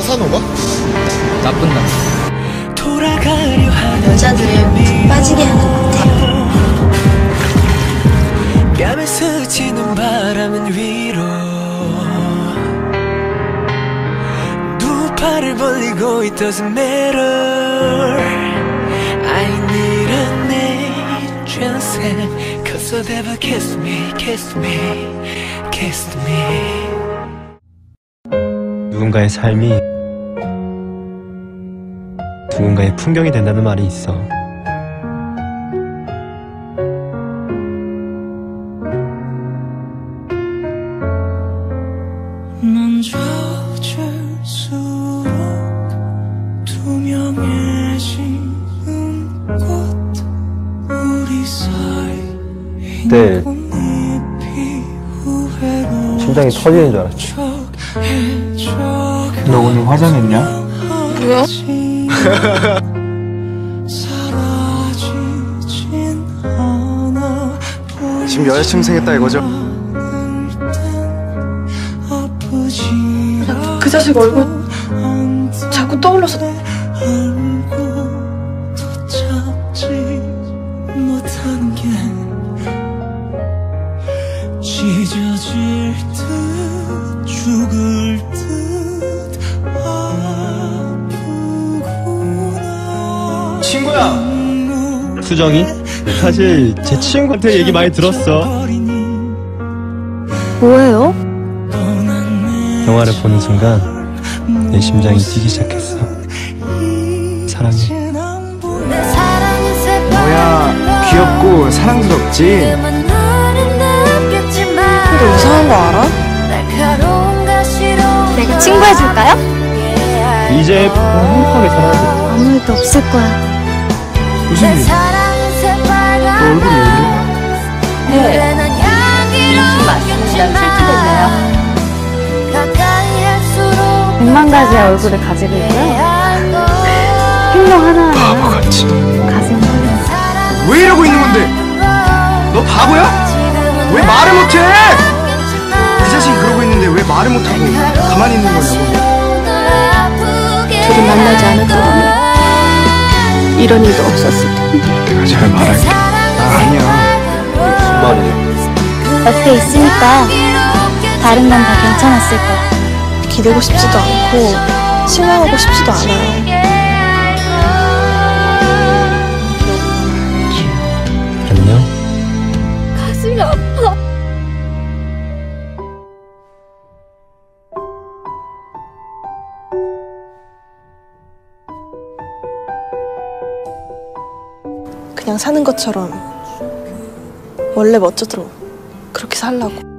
카사노바? 나쁜 남자. 여자들을 빠지게 하는 것 같아요. 뺨에 스치는 바람은 위로 두 팔을 벌리고 it doesn't matter. I need an angel hand cause so never kiss me, kiss me, kiss me. 누군가의 삶이 누군가의 풍경이 된다는 말이 있어. 난 젖을수록 투명해지는 꽃 우리 사이 그때 심장이 터지는 줄 알았지. 너 오늘 화장했냐? 뭐야? 지금 여자친구 생겼다 이거죠? 그 자식 얼굴 자꾸 떠올라서 찢어질 듯 죽을 듯 아프구나. 친구야! 수정이? 사실 제 친구한테 얘기 많이 들었어. 뭐예요? 영화를 보는 순간 내 심장이 뛰기 시작했어. 사랑해. 뭐야, 귀엽고 사랑스럽지? 근데 이상한 거 알아? 내가 친구해줄까요? 이제 행복하게 살아야 돼. 아무 일도 없을 거야. 무슨 일? 너 얼굴이 왜 그래? 네. 이렇게 맞습니다. 실수됐나요? 100만 가지의 얼굴을 가지고 있고요. 행동 하나하나 바보같이. 가슴이 떨려요. 왜 이러고 있는 건데? 너 바보야? 왜 말을 못해? 그 자식이 그러고 있는데 왜 말을 못하고 가만히 있는 거냐고. 둘이 만나지 않았더라면 이런 일도 없었을 텐데. 내가 잘 말할게. 아니야. 무슨 말이야? 옆에 있으니까 다른 건 다 괜찮았을 거야. 기대고 싶지도 않고 실망하고 싶지도 않아요. 안녕? 가슴이 아파. 그냥 사는 것처럼 원래 멋져도 그렇게 살라고.